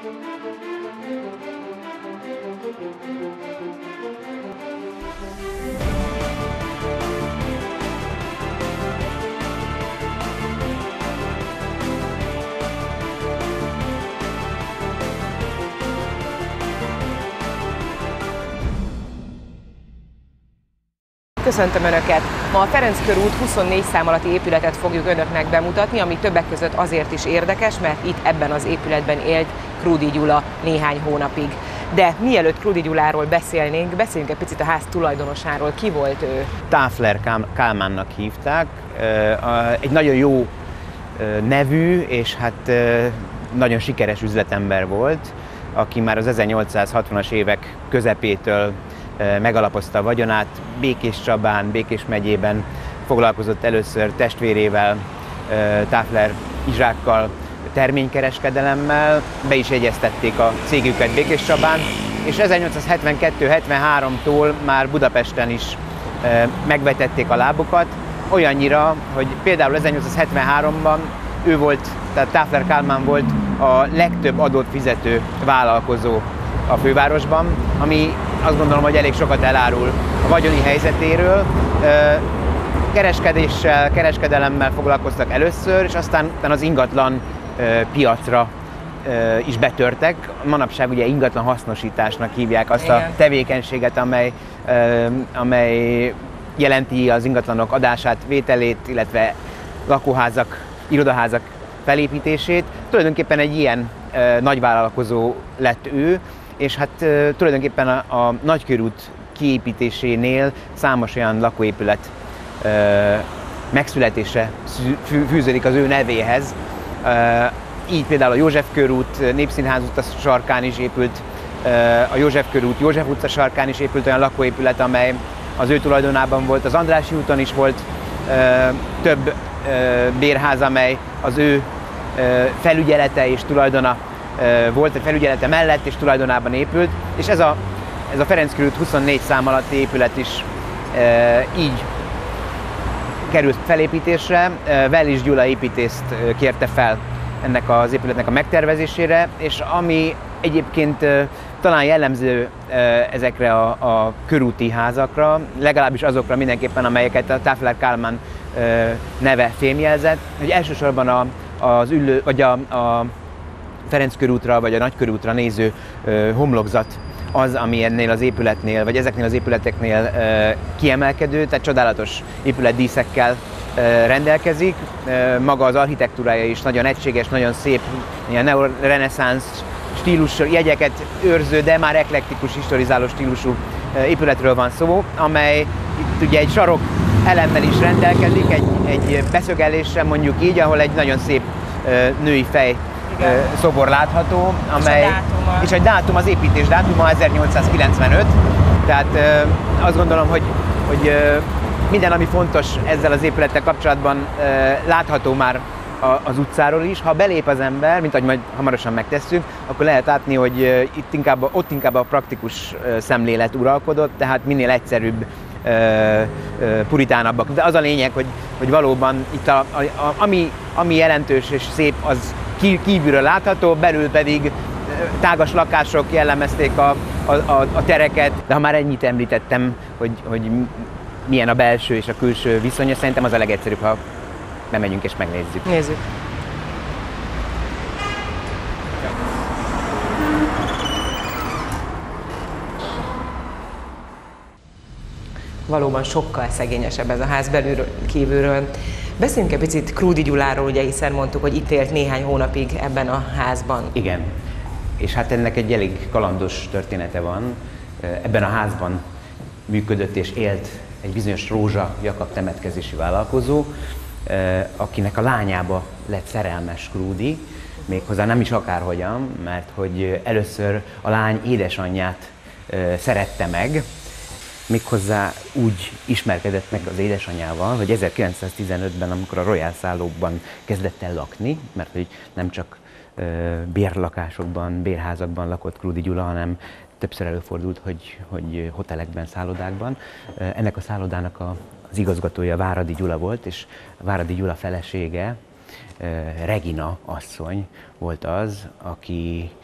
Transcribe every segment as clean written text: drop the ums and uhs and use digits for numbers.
Köszöntöm Önöket! Ma a Ferenc körút 24 szám alatti épületet fogjuk Önöknek bemutatni, ami többek között azért is érdekes, mert itt ebben az épületben élt Krúdy Gyula néhány hónapig. De mielőtt Krúdy Gyuláról beszélnénk, beszéljünk egy picit a ház tulajdonosáról. Ki volt ő? Táfler Kálmánnak hívták. Egy nagyon jó nevű és hát nagyon sikeres üzletember volt, aki már az 1860-as évek közepétől megalapozta a vagyonát. Békéscsabán, Békés megyében foglalkozott először testvérével, Táfler Izsákkal terménykereskedelemmel, be is jegyeztették a cégüket Békéscsabán, és 1872-73-tól már Budapesten is megvetették a lábukat, olyannyira, hogy például 1873-ban ő volt, tehát Táfler Kálmán volt a legtöbb adót fizető vállalkozó a fővárosban, ami azt gondolom, hogy elég sokat elárul a vagyoni helyzetéről. Kereskedéssel, kereskedelemmel foglalkoztak először, és aztán az ingatlan piacra is betörtek. Manapság ugye ingatlan hasznosításnak hívják azt a tevékenységet, amely jelenti az ingatlanok adását, vételét, illetve lakóházak, irodaházak felépítését. Tulajdonképpen egy ilyen nagyvállalkozó lett ő, és hát tulajdonképpen a Nagykörút kiépítésénél számos olyan lakóépület megszületése fűződik az ő nevéhez. Így például a József körút, Népszínház utca sarkán is épült, a József körút, József utca sarkán is épült olyan lakóépület, amely az ő tulajdonában volt. Az Andrássy úton is volt több bérház, amely az ő felügyelete és tulajdona volt, egy felügyelete mellett és tulajdonában épült, és ez a Ferenc körút 24 szám alatti épület is így került felépítésre. Wellis Gyula építészt kérte fel ennek az épületnek a megtervezésére, és ami egyébként talán jellemző ezekre a körúti házakra, legalábbis azokra mindenképpen, amelyeket a Táfler Kálmán neve fémjelzett, hogy elsősorban az ülő, vagy a Ferenc körútra vagy a Nagykörútra néző homlokzat az, ami ennél az épületnél, vagy ezeknél az épületeknél kiemelkedő, tehát csodálatos épületdíszekkel rendelkezik. Maga az architektúrája is nagyon egységes, nagyon szép, ilyen neoreneszánsz stílus jegyeket őrző, de már eklektikus, historizáló stílusú épületről van szó, amely itt ugye egy sarok elemmel is rendelkezik, egy beszögeléssel mondjuk így, ahol egy nagyon szép női fej szobor látható, amely, és egy dátum, az építés dátuma 1895, tehát azt gondolom, hogy minden, ami fontos ezzel az épülettel kapcsolatban látható már az utcáról is. Ha belép az ember, mint ahogy majd hamarosan megtesszük, akkor lehet látni, hogy ott inkább a praktikus szemlélet uralkodott, tehát minél egyszerűbb, puritánabbak. De az a lényeg, hogy valóban itt ami jelentős és szép, az kívülről látható, belül pedig tágas lakások jellemezték a tereket. De ha már ennyit említettem, hogy milyen a belső és a külső viszonya, szerintem az a legegyszerűbb, ha bemegyünk és megnézzük. Nézzük. Valóban sokkal szegényesebb ez a ház belülről, kívülről. Beszéljünk egy picit Krúdy Gyuláról, ugye, hiszen mondtuk, hogy itt élt néhány hónapig ebben a házban. Igen, és hát ennek egy elég kalandos története van. Ebben a házban működött és élt egy bizonyos Rózsa Jakab temetkezési vállalkozó, akinek a lányába lett szerelmes Krúdy, méghozzá nem is akárhogyan, mert hogy először a lány édesanyját szerette meg, méghozzá úgy ismerkedett meg az édesanyjával, hogy 1915-ben, amikor a Royal szállókban kezdett el lakni, mert hogy nem csak bérlakásokban, bérházakban lakott Krúdy Gyula, hanem többször előfordult, hogy hotelekben, szállodákban. Ennek a szállodának az igazgatója Váradi Gyula volt, és Váradi Gyula felesége, Regina asszony volt az, aki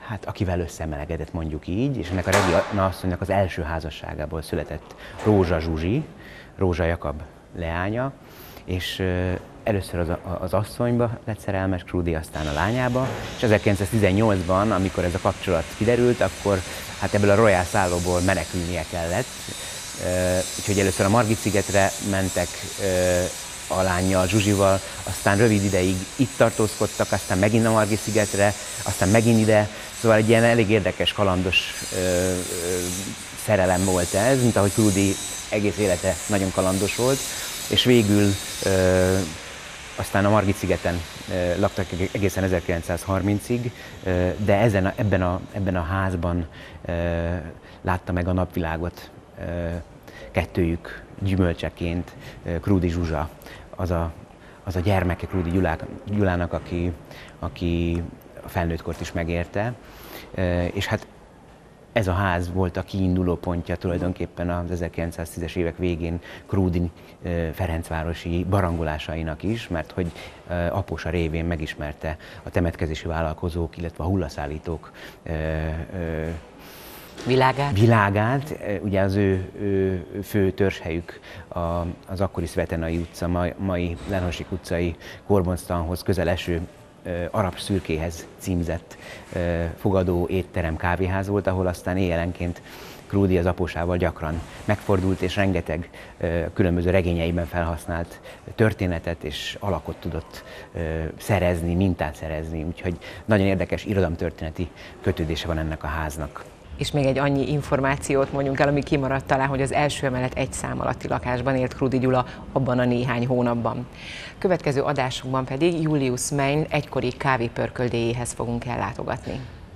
hát akivel összemelegedett, mondjuk így, és ennek a Regina asszonynak az első házasságából született Rózsa Zsuzsi, Rózsa Jakab leánya, és először az asszonyba lett szerelmes Krúdy, aztán a lányába, és 1918-ban, amikor ez a kapcsolat kiderült, akkor hát ebből a Royal szállóból menekülnie kellett, úgyhogy először a Margit-szigetre mentek a lánnyal, Zsuzsival, aztán rövid ideig itt tartózkodtak, aztán megint a Margit-szigetre, aztán megint ide, szóval egy ilyen elég érdekes, kalandos szerelem volt ez, mint ahogy Krúdy egész élete nagyon kalandos volt, és végül aztán a Margit-szigeten laktak egészen 1930-ig, de ebben a házban látta meg a napvilágot kettőjük gyümölcseként Krúdy Zsuzsa, az a gyermeke Krúdy Gyulának, aki a felnőttkort is megérte, és hát ez a ház volt a kiinduló pontja tulajdonképpen az 1910-es évek végén Krúdy ferencvárosi barangolásainak is, mert hogy apósa révén megismerte a temetkezési vállalkozók, illetve a hullaszállítók világát. Ugye az ő fő törzshelyük az akkori Szvetenai utca, mai Lehosik utcai Korbonztanhoz közel eső arab szürkéhez címzett fogadó étterem, kávéház volt, ahol aztán éjjelenként Krúdy az apósával gyakran megfordult, és rengeteg különböző regényeiben felhasznált történetet és alakot tudott szerezni, mintát szerezni, úgyhogy nagyon érdekes irodalomtörténeti kötődése van ennek a háznak. És még egy annyi információt mondjunk el, ami kimaradt talán, hogy az első emelet egy szám alatti lakásban élt Krúdy Gyula abban a néhány hónapban. Következő adásunkban pedig Julius Meyn egykori kávépörköldéjéhez fogunk ellátogatni.